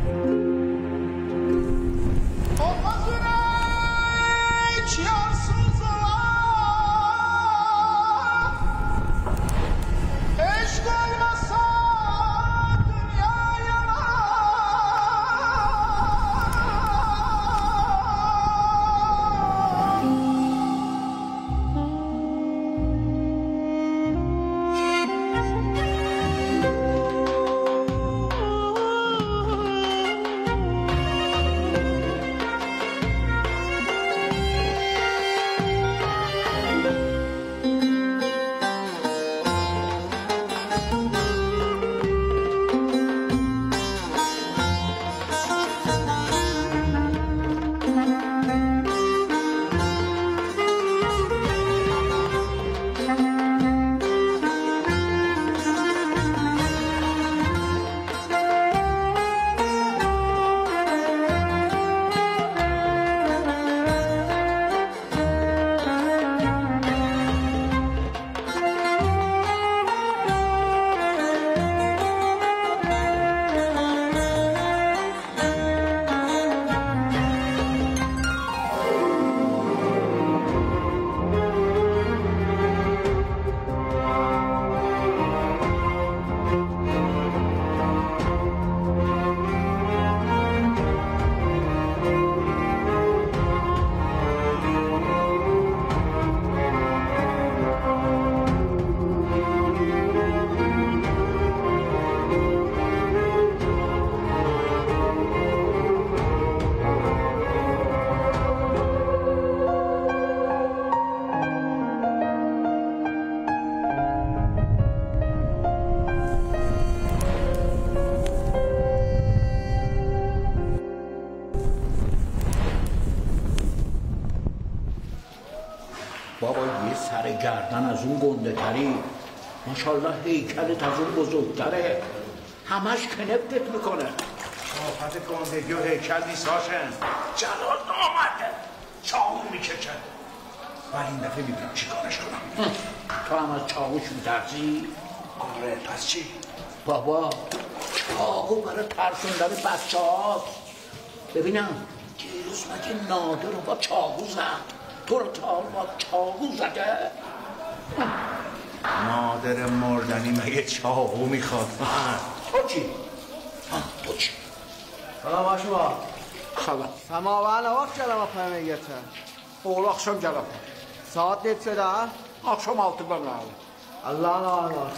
بابا یه سر گردن از اون گنده تری، ماشاءالله هیکلت از اون بزرگتره، همش کنبتت میکنه. آفت گندگی و هیکل نیست هاشم، جلال آمده چاقو میکشه، ولی این دفعه میبینم چی کارش کنم. تو هم از چاقوش میترسی؟ آره پس چی؟ بابا چاقو برای ترسوندن بچه هاست. ببینم دیروز مگه نادر رو با چاقو زد؟ تو رو تا با چاقو زده؟ نادر مردنی مگه چاقو میخواد؟ تو چی؟ تو چی؟ سلام آشما. خبر سماوان وقت جلما پرمیگته. اول akşam gelip. Saat neçədə? Akşam 6'da lazım. Allah'ın Allah.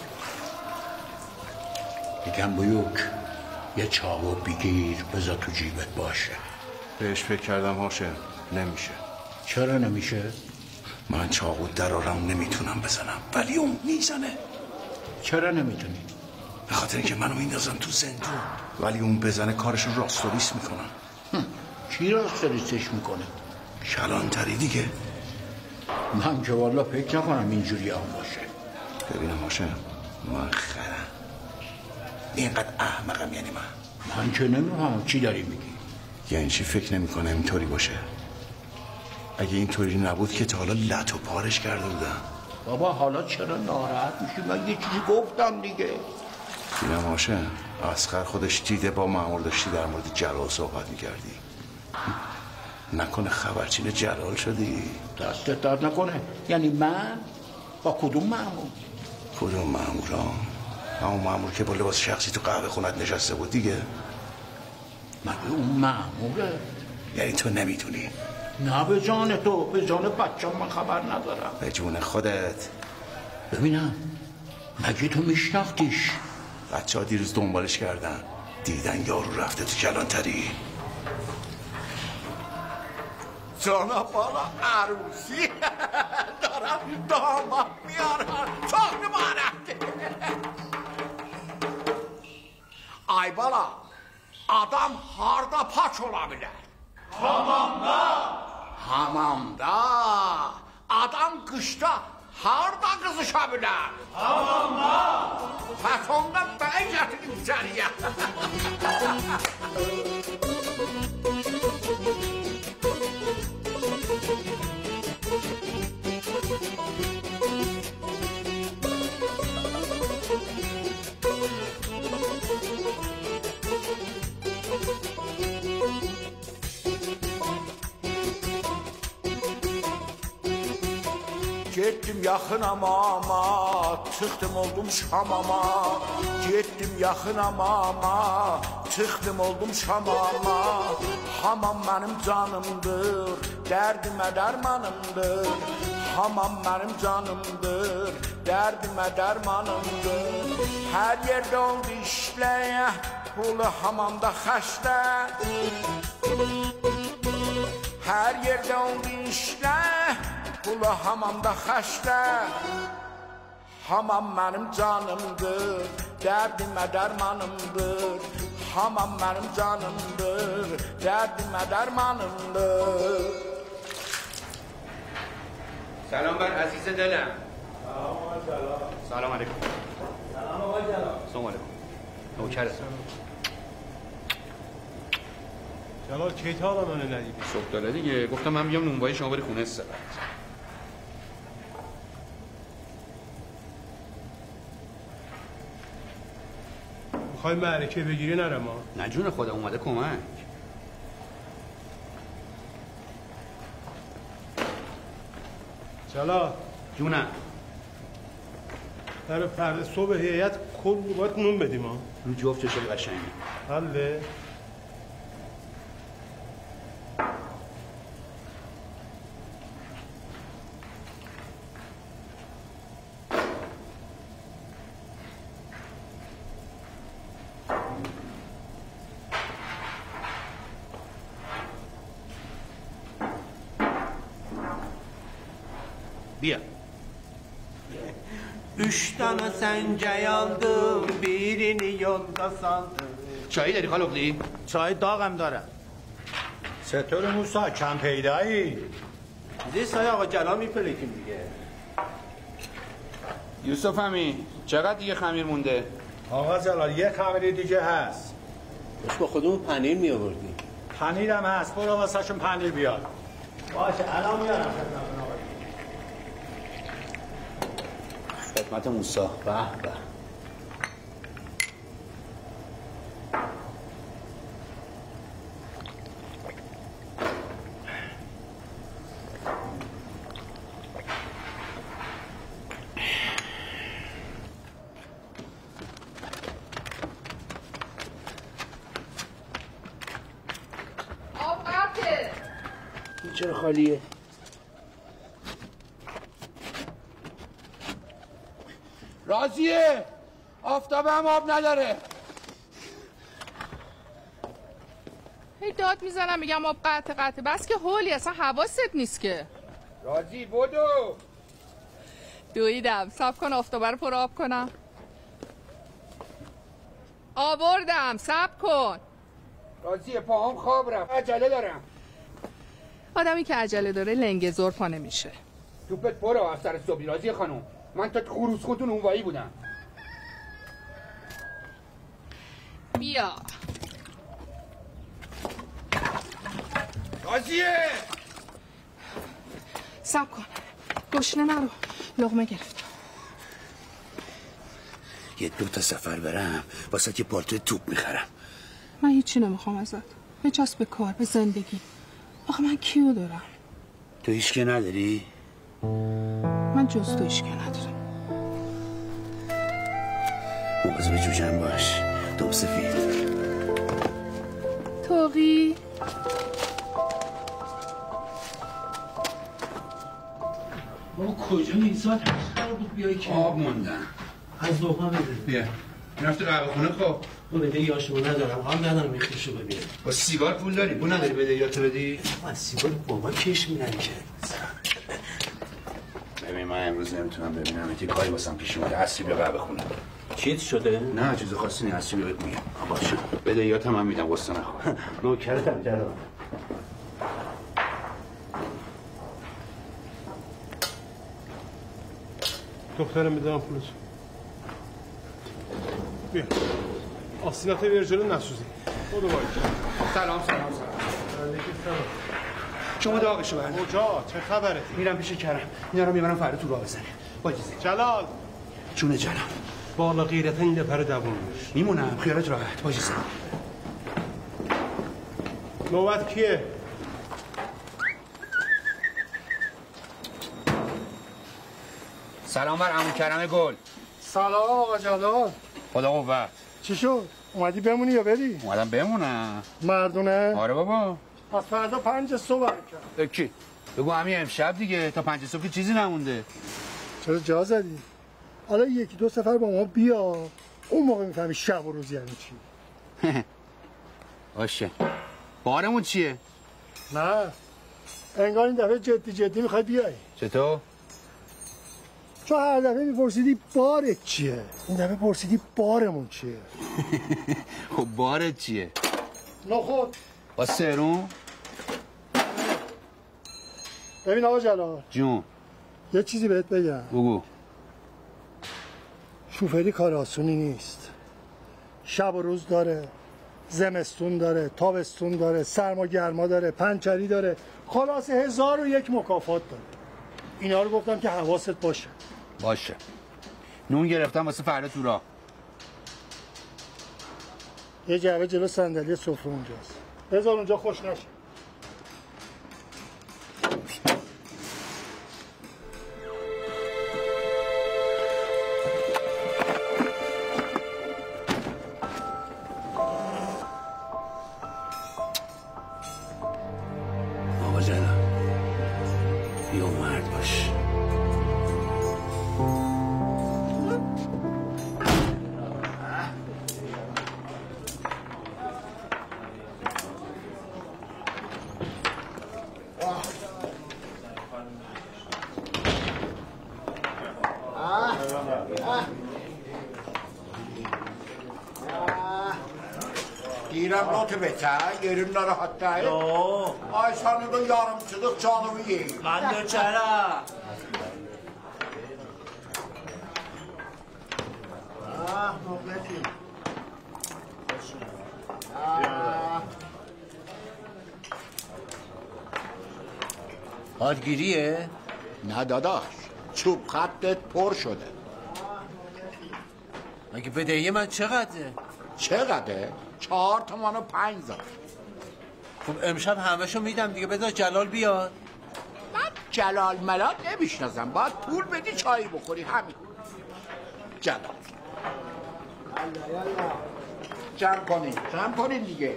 میگم بیوک یه چاقو بگیر بذار تو جیبت باشه. بهش فکر کردم هاشم نمیشه. چرا نمیشه؟ من چاقو درارم نمیتونم بزنم ولی اون میزنه. چرا نمیتونی؟ به خاطر اینکه منو میندازم تو زندون ولی اون بزنه کارشو راست و ریس میکنم. کی راست و ریسش میکنه؟ کلانتری دیگه. من که والا فکر نکنم اینجوری هم باشه. ببینم هاشم من خرم اینقدر احمقم یعنی من که نمیفهمم چی داری میگی؟ یعنی چی فکر نمیکنه اینطوری باشه؟ اگه اینطوری نبود که تا حالا لط و پارش کرده بودم. بابا حالا چرا ناراحت میشی؟ من یه چیزی گفتم دیگه. بینم هاشم اصغر خودش دیده با مأمور داشتی در مورد جلال صحبت میکردی. نکنه خبرچین جلال شدی؟ دستت درد نکنه. یعنی من با کدوم مأمور؟ کدوم مأمورا؟ همون مأمور که با لباس شخصی تو قهوه خونت نشسته بود دیگه. مگه اون مأموره؟ یعنی تو نمیدونی؟ نه به جان تو، به جان بچه‌م من خبر ندارم. به جون خودت. ببینم مگه تو میشناختیش؟ بچه‌ها دیروز دنبالش کردن، دیدن یارو رفته تو کلانتری. جانا بالا عروسی دارم داماد میارم تاق نمارم. Ay bala, adam harda paç olabilir? Hamamda. Hamamda. Adam kışta harda kızışabilir? Hamamda. Patonda ben getirdim içeriye. Getdim yaxınama, çıxdım oldum Şamama. Getdim yaxınama, çıxdım oldum Şamama. Hamam mənim canımdır, dərdimə dərmanımdır. Hamam mənim canımdır, dərdimə dərmanımdır. Hər yerdə oldu işləyə, pulu hamamda xəşdə. Hər yerdə oldu işlə, pulu hamamda xəşdə. Hamam mənim canımdır, dərdimə dərmanımdır. Hamam mənim canımdır, dərdimə dərmanımdır. سلام بر عزیز دلم. سلام علیکم. سلام علیکم. نوکرتم. جلال کی تا حالا منو ندیدی؟ صبح داره دیگه. گفتم من بیام نونوایی شما بری خونه استراحت. میخوای معرکه بگیری نرم ها؟ نه جون خدا اومده کمک. جلال جونم. در فرد صبح هیئت کل باید نون بدیم ها؟ رو جفت چشم قشنگی. حله؟ بیا. 3 tane sence aldım, birini yolda saldım. چایی داری خالقلی؟ چای داغم دارم. چطور موسا کم پیدایی؟ زیستای آقا جلال میپلکیم دیگه. یوسف امی چقدر دیگه خمیر مونده؟ آقا جلال یه خمیر دیگه هست. باش با خودمون پنیر میآوردیم. پنیرم هست، برو واسه شون پنیر بیار. باشه الان میارم. خدمت موسی. به به. چرا خالیه؟ راضیه آفتاب هم آب نداره. هی داد میزنم میگم آب قطع بس که هولی اصلا حواست نیست که. راضی بدو. دویدم صبر کن آفتابه رو پر آب کنم. آوردم صبر کن. راضیه پاهم خواب رفت، عجله دارم. آدمی که عجله داره لنگه زور پا نمیشه. توپت پرو از سر صبحی. راضیه خانوم من تا خروس خودتون اونوایی بودم. بیا راضیه صبر کن گشنه نرو. لقمه گرفتم. یه 2 تا سفر برم واسه که پالتو توپ میخرم. من هیچی نمیخوام ازت. بچسب به کار، به زندگی. آخه من کیو دارم؟ تو هیچکی نداری؟ من جز تو هیچکی ندارم. مواظب جوجم باش. دوب سفید. توقی بابا کجا نیزاد قرار بود بیایی که آب موندن. از لقمه بده. بیا میرفتی قهوه خونه خب. بو بده یاشو ندارم. حال ندارم میخوشو ببینم. با سیگار پول داری؟ پول نداری بده یاتو بدی؟ از سیگار بابا کش میرن که. ببین من امروز نمیتونم ببینم یه کاری واسم پیش اومده. عصری بیا قهوه خونه. چیت شده؟ نه چیز خاصی نیست. عصری بهت میگم. باشه بده یاتو من میدم قصه نخور. نوکرتم جلال. دخترم میدارم پولتو. بیا آستینات بیار جلو نسوزی. خودو باید. سلام. شما داغشو برد. کجا؟ چه خبره؟ میرم پیش کرم. اینا رو میبرم فردا تو راه بزنیم. باجیزه. جلال جون جلال. بالا غیرتا این لپره دوون میشه. میمونم خیالت راحت. باجیزه. نوبت کیه؟ سلام بر عمو کرم گل. سلام آقا جلال. خدا قوت. چی شد؟ اومدی بمونی یا بری؟ اومدم بمونم. مردونه؟ آره بابا. پس فردا 5 صبح حرکت. کی؟ بگو همین امشب دیگه، تا 5 صبح چیزی نمونده. چرا جا زدی؟ حالا 1-2 سفر با ما بیا، اون موقع میفهمی شب و روز یعنی چی. باشه. بارمون چیه؟ نه انگار این دفعه جدی میخوای بیای. چطور؟ چون هر دفعه میپرسیدی بارت چیه، این دفعه پرسیدی بارمون چیه. خب بارت چیه؟ نخود با سرون؟ ببین آقا جلال جون یه چیزی بهت بگم. بگو. شوفری کار آسونی نیست. شب و روز داره، زمستون داره، تابستون داره، سرما گرما داره، پنچری داره، خلاصه 1001 مکافات داره. اینا رو گفتم که حواست باشه. باشه. نون گرفتم واسه فردا تو راه. یه جعبه جلو صندلی سفره اونجاست، بذار اونجا خوش نشه. آقا جلال بیا مرد باش. Deyirəm notu betər, yerin narahatdır. Yo. Ay sana da yarımçılıq canımı yeyir. من نوچرم. مغلطی. آدگیریه؟ نه داداش، چوب خطت پر شده. مگه بدهی من چقدره؟ چقدره؟ 4 تومن و 5 زار. خب امشب همشو میدم دیگه، بذار جلال بیاد. من جلال ملال نمیشناسم، باید پول بدی چایی بخوری همین. جلال جمع کنین دیگه.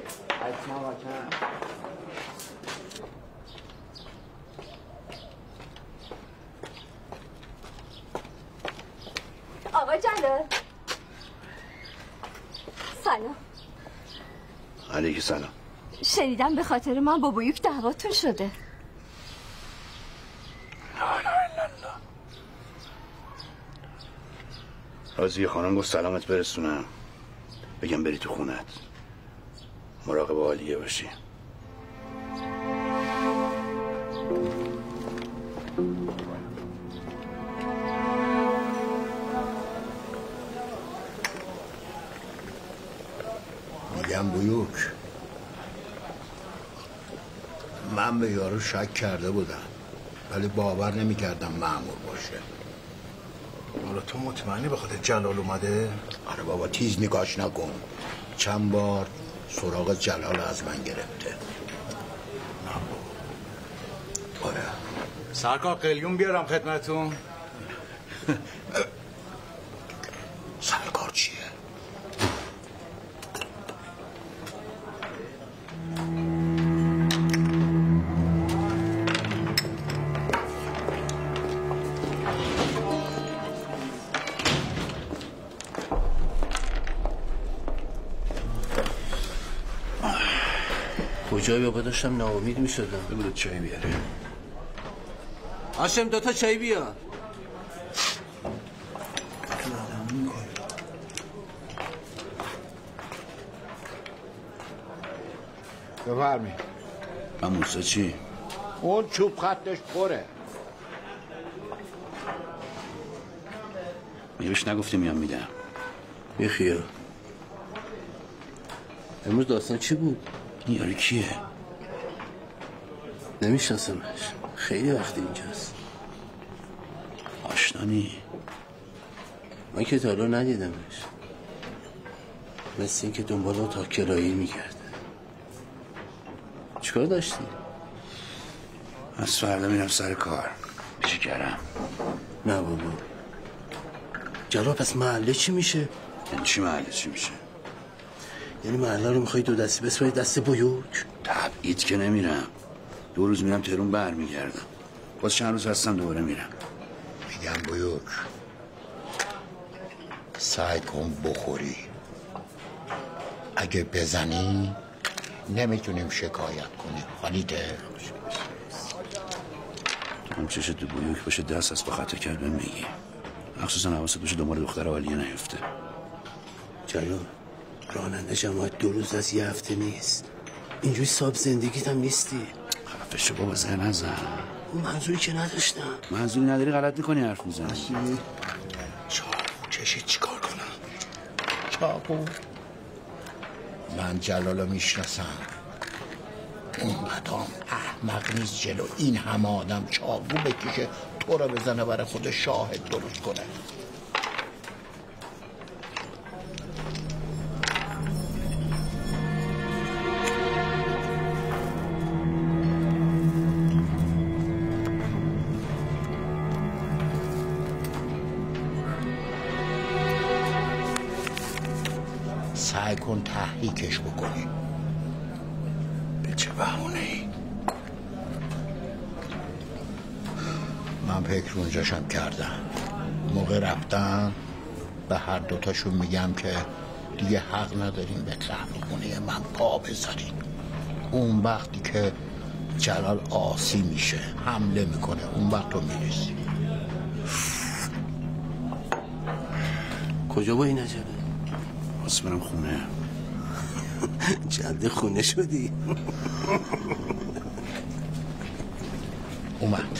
آقا جلال سلام. علیک سلام. شنیدم به خاطر من با بویوک دعواتون شده. راضیه خانم گفت سلامت برسونم، بگم بری تو خونت، مراقب عالیه باشی. میگم بویوک، من به یارو شک کرده بودم ولی باور نمی‌کردم مأمور باشه. حالا تو مطمئنی به خاطر جلال اومده؟ آره بابا، تیز نگاش نکن. چند بار سراغ جلال از من گرفته. نه بابا. آره. سرکار قلیون بیارم خدمتون. سرکار چیه؟ کجایی بابا، داشتم ناامید میشدم. بگو چای بیاره. هاشم 2 چای بیار. بفرمایید. من موسی چی؟ اون چوب خطش پره. میگوش نگفتی میام میدم. بیخیال. امروز داستان چی بود؟ این یارو کیه؟ نمیشناسمش، خیلی وقتی اینجاست. آشنانی؟ من که تا حالا ندیدمش، مثل این که دنبال اتاق کرایی میکرده. چیکار داشتی؟ از فردا میرم سر کار. پیش کرم. نه بابا، جلال پس محله چی میشه؟ یعنی چی محله چی میشه؟ یعنی محله رو میخوای دو دستی بسپاری دست بیوک؟ تبعید که نمیرم، 2 روز میرم تهران برمیگردم، باز چند روز هستم دوباره میرم. میگم بیوک سعی کن بخوری، اگه بزنی نمیتونیم شکایت کنیم. حالیده تو هم چشت تو بیوک باشه دست از با خطا کرد بهم میگی، مخصوصا حواست باشه دنبال دختر عالیه نیفته. جلال راننده جماعت 2 روز از یه هفته نیست، اینجوری صاحب زندگیت هم نیستی. خفه شو بابا، زن نزن. اون منظوری که نداشتم. منظوری نداری غلط میکنی حرف میزنی. چاقو کشید چیکار کنم؟ چاقو من جلالو میشناسم، اون قدام احمق نیست جلو این همه آدم چاقو بکشه تو رو بزنه برای خود شاهد درست کنه. سعی کن تحریکش بکنی. به چه بهونه‌ای؟ من فکر اونجاشم کردم، موقع رفتن به هر دوتاشون میگم که دیگه حق نداریم به طرف خونه من پا بذاریم. اون وقتی که جلال آسی میشه حمله میکنه اون وقت تو میرسی. کجا با این عجله؟ باز برم خونه. جلد خونه شدی؟ اومد.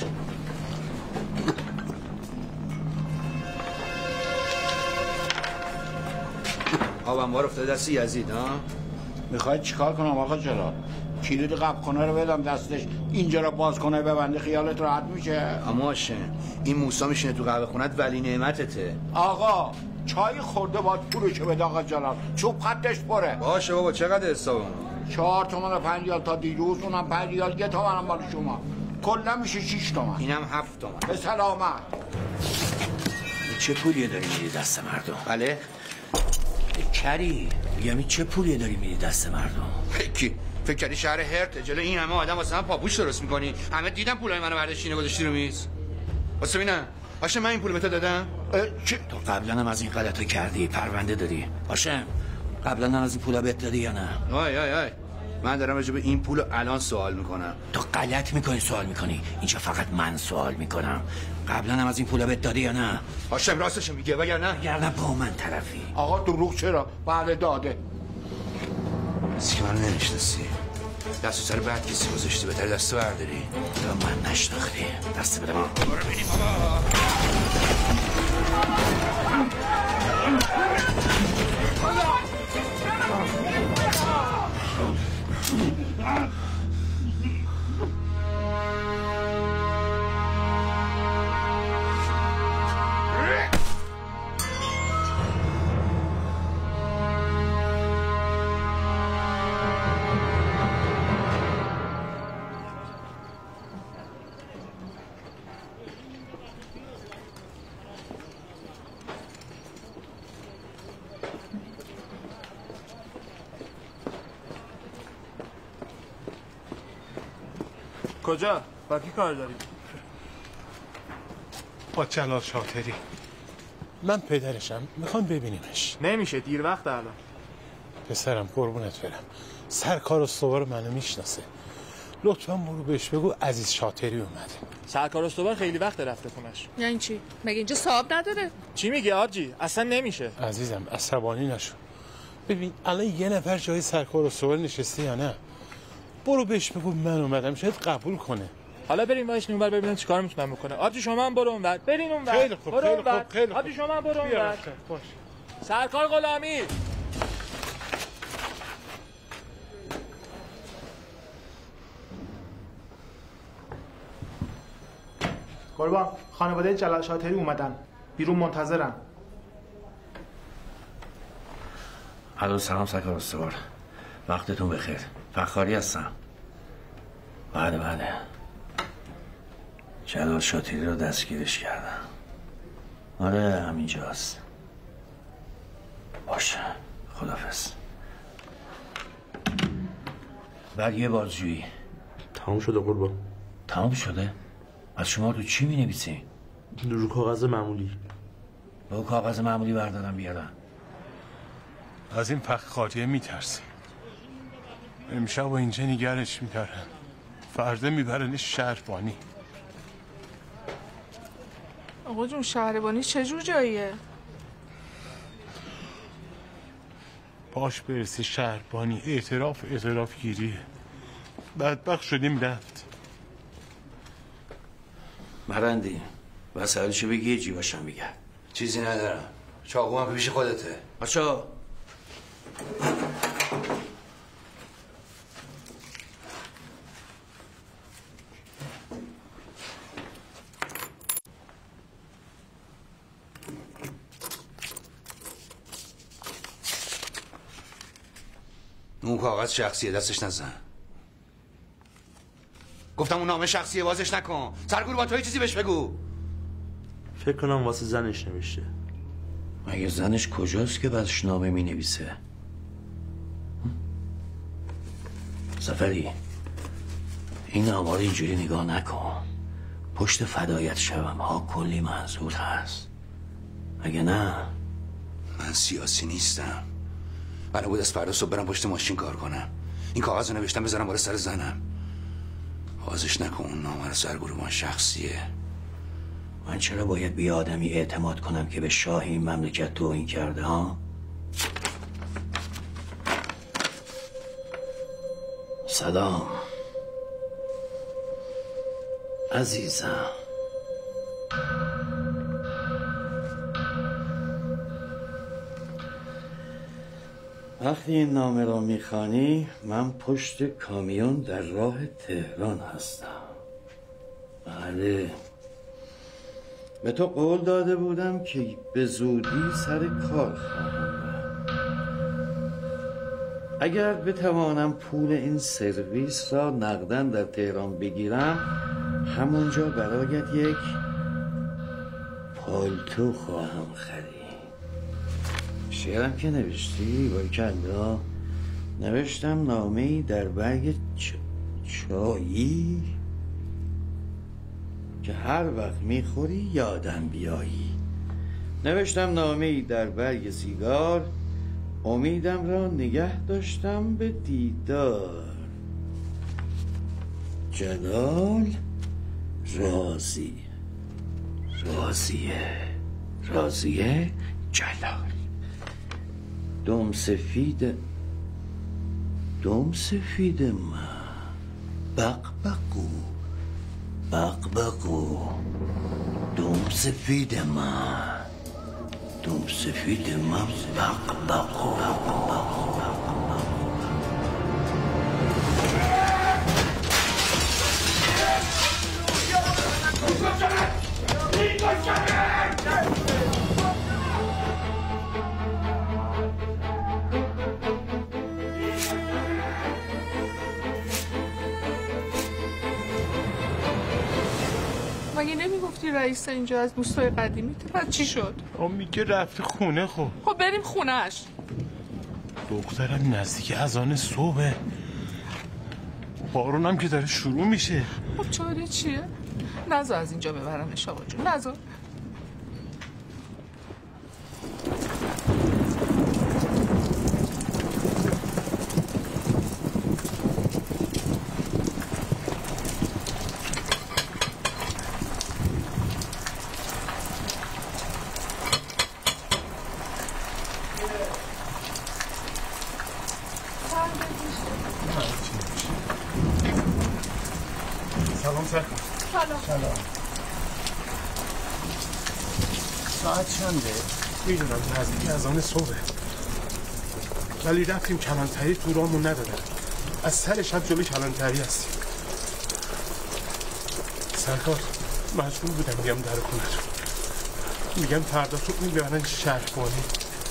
آبنبار افتاده دست یزید ها؟ میخواید چیکار کنم آقا جلال؟ کلید قبخونه رو بدم دستش اینجا رو باز کنه ببنده خیالت راحت میشه؟ اما هاشم این موسا میشینه تو قهوه خونت ولی نعمتته. آقا چای خورده باید پولشو بده آقا جلال، چوب خطش پره. باشه بابا چقدر حسابمون؟ 4 تومن و 5 ریال تا دیروز، اونم 5 ریال 1 تومن هم مال شما، کلا میشه 6 تومن. اینم 7 تومن. به سلامت. چه پولیه داری میدی دست مردم؟ بله؟ کری میگم این چه پولیه داری میدی دست مردم؟ فکر کردی شهر هرت جلو این همه آدم واسه من پاپوش درست میکنی؟ همه دیدم پولای منو برداشتی گذاشتی رو میز. واسه ببینم باشه من این پول به تو دادم؟ تو قبلا هم از این غلطو کردی، پرونده داری. باشه قبلا هم از این پولا بهت دادی یا نه؟ آی من دارم راجع به این پولو الان سوال میکنم. تو غلط میکنی سوال میکنی، اینجا فقط من سوال میکنم. قبلا هم از این پولا بهت دادی یا نه؟ هاشم راستشو میگه وگرنه با من طرفی. آقا دروغ چرا؟ بله داده. از که من نمیشناسی، دست سر بعد کسی گذاشتی بهتر دست برداری. تو من نشناختی، دست بده من. برو بینیم بابا. کجا؟ با کی کار داری؟ با جلال شاطری. من پدرشم، میخوام ببینیمش. نمیشه، دیر وقت الان. پسرم قربونت برم، سرکار استوار منو میشناسه، لطفا برو بهش بگو عزیز شاطری اومده. سرکار استوار خیلی وقت رفته خونش. یعنی چی؟ مگه اینجا صاحب نداره؟ چی میگی آجی؟ اصلا نمیشه. عزیزم عصبانی نشو، ببین الان یه نفر جای سرکار استوار نشسته یا نه؟ برو بهش بگو من اومدم، شاید قبول کنه. حالا بریم وایس اونور ببینم چیکار میتونم بکنه. آجی شما هم برو اونور. برین اونور. خیلی خوب، خیلی خوب، خیلی خوب. آجی شما هم برو اونور. سرکار غلامی. قربان، خانواده جلال شاطری اومدن بیرون منتظرن. الو سلام سرکار استوار، وقتتون بخیر. فخاری هستم. بله جلال شاطری رو دستگیرش کردم. آره همینجاست. باشه خداحافظ. بعد یه بازجویی تمام شده قربان. تمام شده؟ از شما رو چی می نویسی؟ رو کاغذ معمولی. با کاغذ معمولی بردارم بیارم. از این پخ خاطیه میترسیم. امشب و اینجا نگرش میدارن، فردا میبرنش شهربانی. آقا جون شهربانی چجور جاییه؟ باش برسی شهربانی اعتراف گیریه. بدبخت شدیم رفت. مرندی وسایلشو بگی یه جیباشم بگه. چیزی ندارم. چاقو هم پیش خودته. بچا اون کاغذ شخصیه، دستش نزن. گفتم اون نامه شخصیه، بازش نکن. سرگور با تو چیزی بهش بگو. فکر کنم واسه زنش نوشته. مگه زنش کجاست که بعدش نامه می نویسه؟ سفری این نامه رو اینجوری نگاه نکن. پشت فدایت شوم ها کلی منظور هست. اگه نه من سیاسی نیستم. بنا بود از فردا صبح برم پشت ماشین کار کنم. این کاغذ رو نوشتم بذارم بالا سر زنم. بازش نکن. اون نامه رو سرگرومان شخصیه. من چرا باید به آدمی اعتماد کنم که به شاه این مملکت توهین کرده ها؟ سلام عزیزم. وقتی این نامه را میخوانی من پشت کامیون در راه تهران هستم. بله به تو قول داده بودم که به زودی سر کار خواهم رفت. اگر بتوانم پول این سرویس را نقدن در تهران بگیرم همونجا برایت یک پالتو خواهم خرید. شعرم که نوشتی باریکلا. نوشتم نامه‌ای در برگ چایی که هر وقت میخوری یادم بیایی. نوشتم نامه‌ای در برگ سیگار امیدم را نگه داشتم به دیدار. جلال راضیه جلال. دم سفید من بقبقو دم سفید من بقبقو. مگه نمیگفتی رئیس اینجا از دوستای قدیمی؟ بعد چی شد؟ میگه رفته خونه. خب بریم خونهش. دخترم نزدیک اذان صبح. بارونم که داره شروع میشه. خب چاره چیه؟ نذار از اینجا ببرنش آقا جون، نذار. سلام. ساعت چنده؟ میدونم نزدیک اذان صبح، ولی رفتیم کلانتری تو رامون ندادن. از سر شب جلوی کلانتری هستیم. سرکار مجبور بودم بیام در خونه رو. میگم فردا صبح میبرن شهربانی.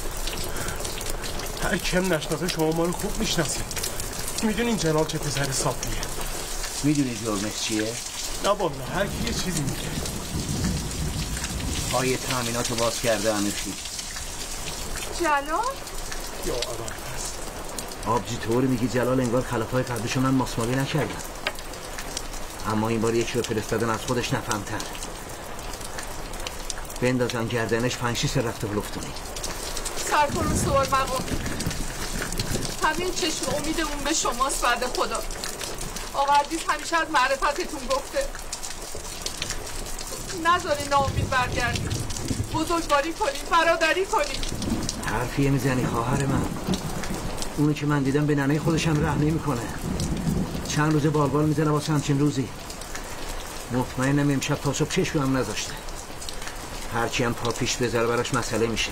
هر کم نشناسه شما ما رو خوب میشناسید. میدونین جلال چه پسر صافیه. میدونی جرمش چیه؟ نه والا هر کی یه چیزی میگه. پای تامیناتو باز کرده هنوزی. جلال؟ یا اول هست. آبجی طور میگی جلال انگار خلافای قبلشو من ماسمالی نکردم، اما این بار یکی رو فرستادن از خودش نفهمتر بندازن گردنش 5-6 سر رفته بلفتونی. سرکن سوار مقام، همین چشم امیدمون به شماست بعد خدا. آقا عزیز همیشه از معرفتتون گفته نذاری ناامید برگردی، بزرگواری کنی، برادری کنی. حرفیه میزنی خواهر من، اونو که من دیدم به ننه خودشم رحم نمیکنه. چند روز بالبال میزنه واسه همچین روزی. مطمئنم امشب تا صبح چشم هم نذاشته، هرچی هم پا پیش بذاره براش مسئله میشه.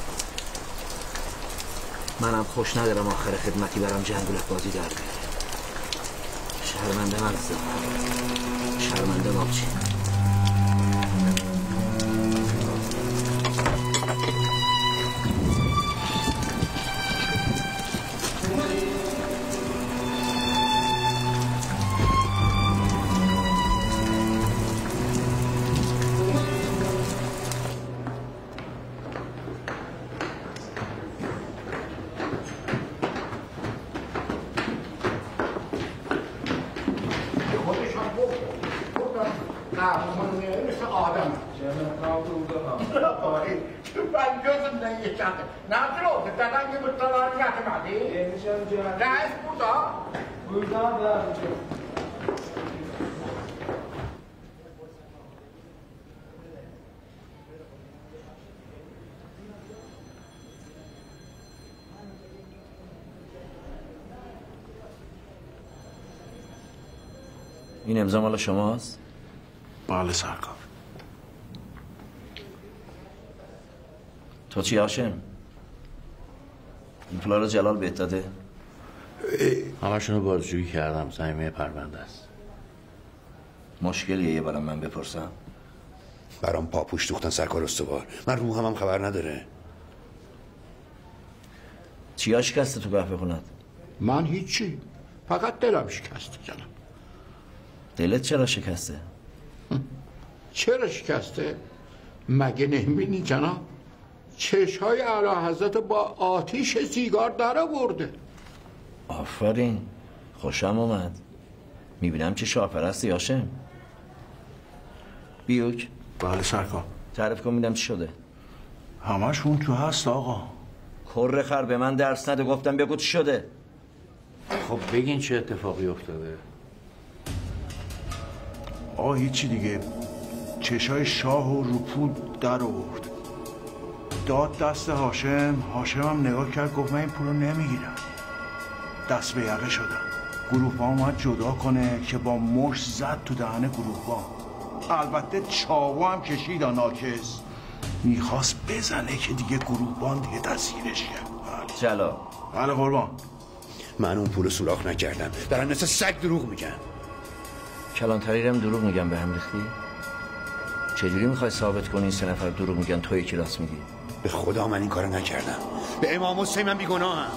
منم خوش ندارم آخر خدمتی برام جنگولک بازی در بیاره. شرمنده مغزم، شرمنده مابچی. این امضا مال شماست؟ بله سرکار. تو چی هاشم؟ این پولا رو جلال بهت داده؟ همشون رو بازجویی کردم، زمینه پرونده است. مشکلیه یه بارم من بپرسم؟ برام پاپوش دوختن سرکار استوار، من روحم هم خبر نداره. چیا شکسته تو قهوه خونت؟ من هیچی، فقط دلم شکسته جناب. دلت چرا شکسته؟ چرا شکسته؟ مگه نمیبینی جناب؟ چشهای اعلی حضرت با آتیش سیگار در آورده. آفرین، خوشم اومد. میبینم چه شاپرستی هاشم. بیوک. بله سرکار. تعریف کن میدم چی شده. همشون تو هست آقا. کره خر به من درس نده، گفتم بگو چی شده. خب بگین چه اتفاقی افتاده. آقا هیچی دیگه، چشای شاه و روپول در آورد، داد دست هاشم هم نگاه کرد گفت من این پولو نمیگیرم. دست به یقه شدم. گروهبان اومد جدا کنه که با مشت زد تو دهن گروهبان. البته چاقو هم کشید ناکس، میخواست بزنه که دیگه گروهبان دیگه دستگیرش کرد. جلال. بله قربان. من اون پولو سوراخ نکردم، دارن مثل سگ دروغ میگن. کلانتری هم دروغ میگن به هم ریختی؟ چجوری میخوای ثابت کنی این 3 نفر دروغ میگن تو یکی راست میگی؟ به خدا من این کارو نکردم، به امام حسین من بیگناهم.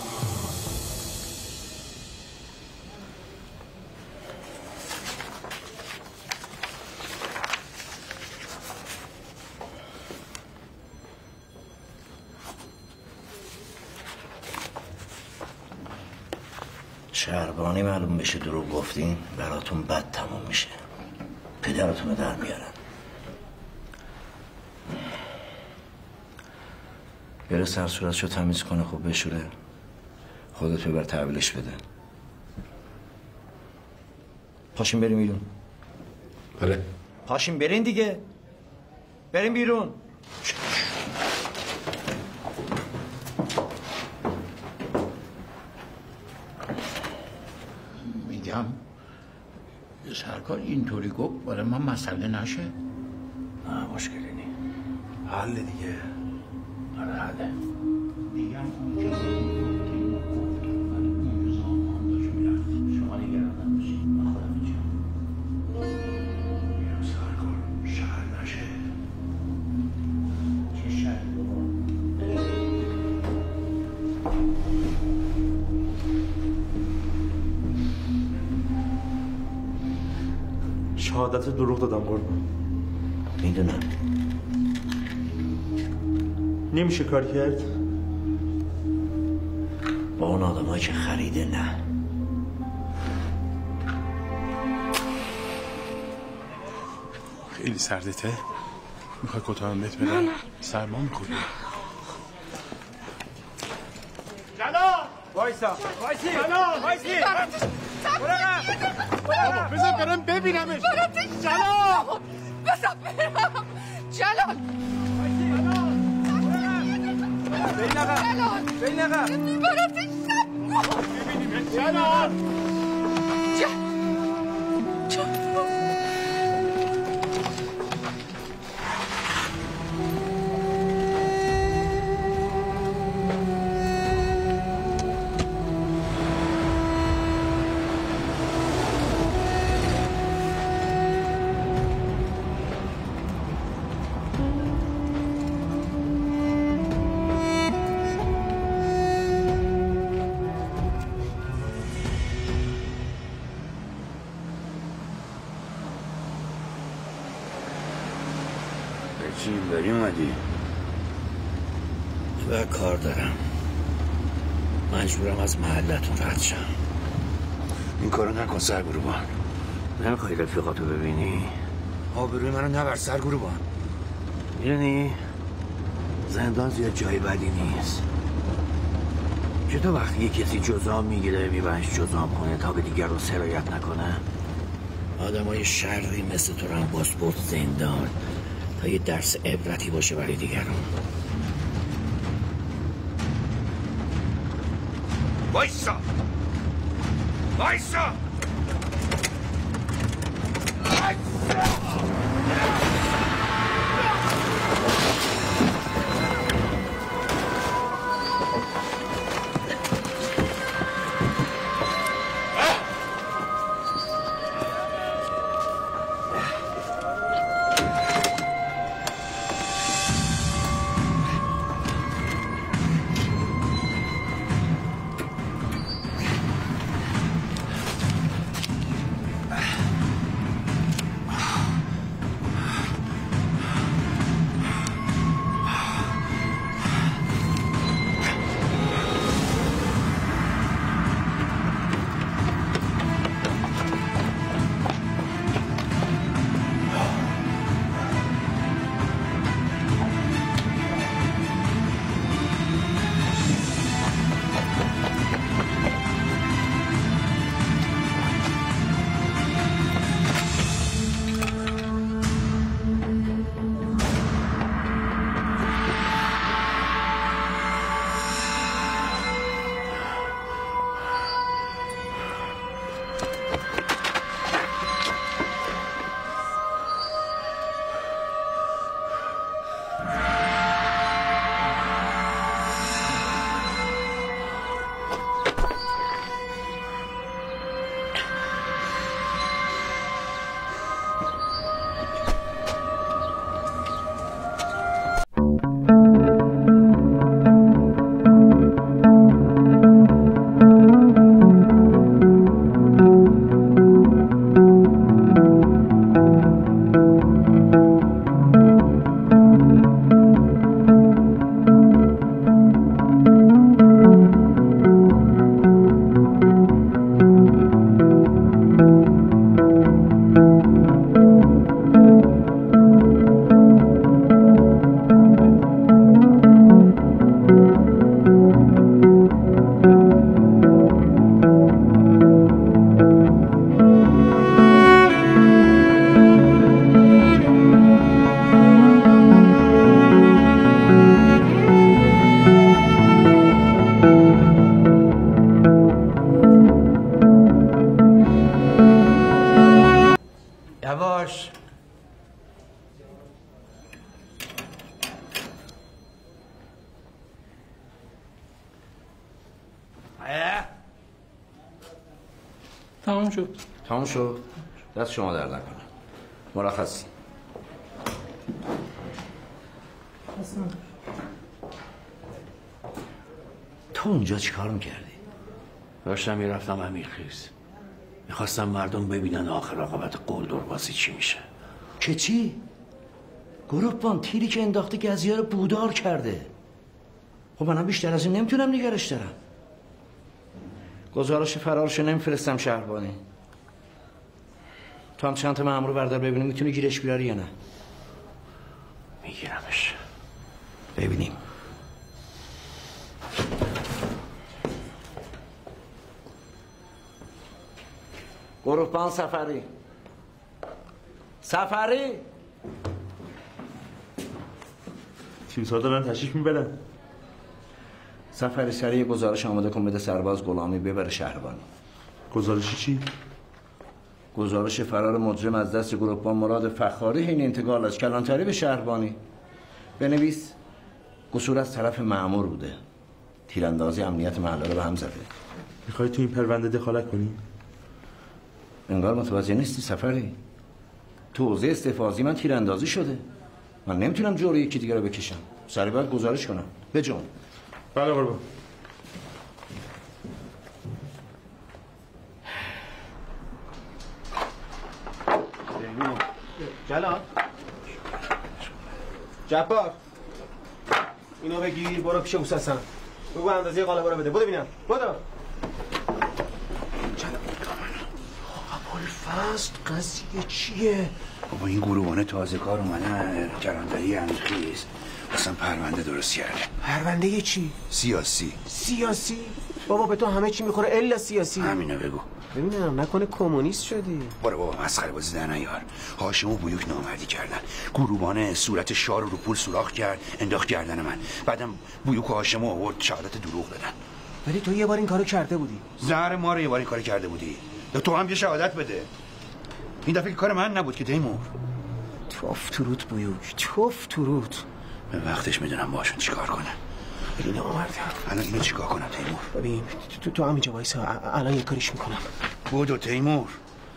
شهربانی معلوم بشه دروغ گفتین براتون بد تموم میشه، پدرتون رو در میارن. بره سر صورتشو تمیز کنه، خوب بشوره، خودت ببر تحویلش بده. پاشین بریم بیرون. بله. پاشین برین دیگه، بریم بیرون. میگم سرکار اینطوری گفت برای من مسئله نشه. نه مشکلی نی، حل دیگه. آره حله. میگم اونجا شما نگران نباشید، من خودم اینجا. میگم سرکار شهر نشه. چه شهر بابا؟ شهادت دروغ دادم قربان. میدونم. نمیشه کار کرد. با اون آدمایی که خریده نه. خیلی سردته؟ میخوای کتابم بهت بدم؟ نه. سرما میخوری. جلال وایسا وایسی جلال وایسی بابا بذار برم ببینمش. جلال بذار برم. جلال بین نقب میبرتش. ببینیم جلال. چی داری اومدی؟ و کار دارم، مجبورم از محلتون رد شم. این کارو نکن سرگروبان. نمیخوای رفیقاتو ببینی؟ آبروی منو نبر سرگروبان. میدونی زندان زیاد جای بدی نیست. چطور وقتی یه کسی جزام میگیره میبرش جزام کنه تا به دیگر رو سرایت نکنه؟ آدمای شرقی مثل تو رو هم باز برد زندان تا یه درس عبرتی باشه برای دیگران. وایسا وایسا یواش. تمام شد. تمام شد. دست شما درد نکنه. مرخص. تو اونجا چیکار میکردی؟ داشتم میرفتم امیرخیز. میخواستم مردم ببینن آخر عاقبت قلدربازی چی میشه. که چی؟ گروپان تیری که انداخته گزی‌ها رو بودار کرده. خب منم بیشتر از این نمیتونم نگرش دارم. گزارش فرارشو نمیفرستم شهربانی. تو هم چند تا مأمور بردار ببینیم میتونی گیرش بیاری یا نه. میگیرمش. ببینیم. گروهبان سفری. سفری. تیمسار دارن تشریف میبرن. سفری سریع گزارش آماده کن بده سرباز غلامی ببره شهربانی. گزارش چی؟ گزارش فرار مجرم از دست گروهبان مراد فخاری حین انتقال از کلانتری به شهربانی. بنویس قصور از طرف مأمور بوده. تیراندازی امنیت محله رو به هم زده. میخوای تو این پرونده دخالت کنی؟ انگار متوجه نیستی سفری. تو حوزه استحفاظی من تیراندازی شده. من نمیتونم جوری یکی دیگه رو بکشم. سریع باید گزارش کنم. بجون. بله قربان. جلال جبار اینو بگیر برو پیش اوست هستم بگو اندازه قالب رو بده بودو ببینم بودو ابوالفضل قضیه چیه؟ بابا این گروهان تازه کار اومدن جرانداری اندخیز اصلا پرونده درست کرده. پرونده چی؟ سیاسی. سیاسی؟ بابا به تو همه چی میخوره الا سیاسی. همینو بگو. ببینم نکنه کمونیست شدی. برو بابا مسخره بازی در نیار. هاشم و بویوک نامردی کردن. گروبانه صورت شار رو پول سوراخ کرد انداخت گردن من. بعدم بویوک و هاشم آورد شهادت دروغ دادن. ولی تو یه بار این کارو کرده بودی. زهر ما رو یه بار این کارو کرده بودی. تو هم یه شهادت بده. این دفعه کار من نبود که تیمور. توف تو روت بویوک توف تو روت. به وقتش میدونم باشون چیکار کنم. این آمرده الان اینو چیکار کنم تیمور؟ ببین تو همینجا وایسا الان یه کاریش میکنم. بودو تیمور.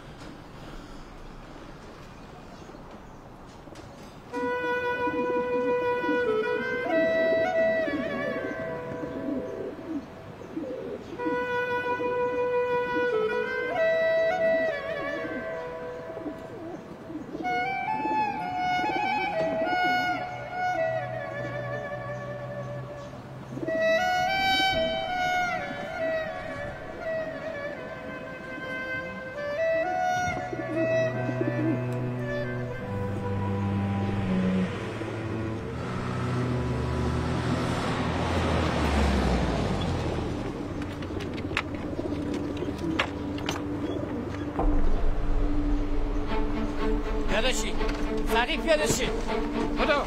پیاده شید سریع پیاده شید بدو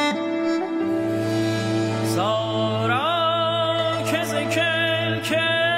سارا که زکل که